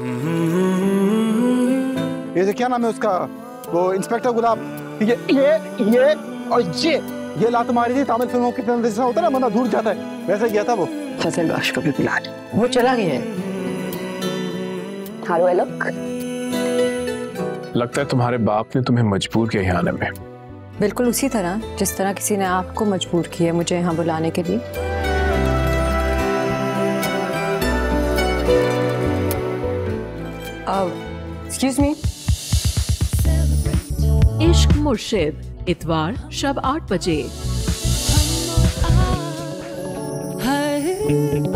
ये क्या नाम है उसका, वो इंस्पेक्टर गुलाब, ये और ये लात मारी थी तमिल फिल्मों के अंदर जैसा होता है ना, बंदा दूर जाता है, वैसा गया था वो। फजल बख्श को भी बुला ले, वो चला गया है। हारो एलोक, लगता है तुम्हारे बाप ने तुम्हें मजबूर किया यहाँ आने में। बिल्कुल उसी तरह जिस तरह किसी ने आपको मजबूर किया मुझे यहाँ बुलाने के लिए। Excuse me. इश्क मुर्शिद, इतवार शब 8 बजे।